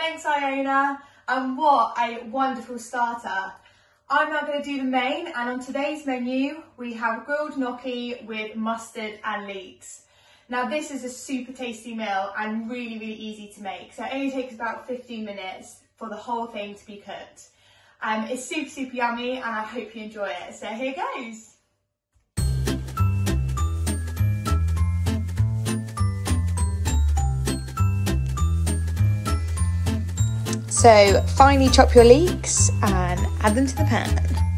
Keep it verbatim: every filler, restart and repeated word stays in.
Thanks, Iona. And what a wonderful starter. I'm now going to do the main, and on today's menu we have grilled gnocchi with mustard and leeks. Now this is a super tasty meal and really really easy to make, so it only takes about fifteen minutes for the whole thing to be cooked. Um, it's super super yummy and I hope you enjoy it, so here goes. So finely chop your leeks and add them to the pan.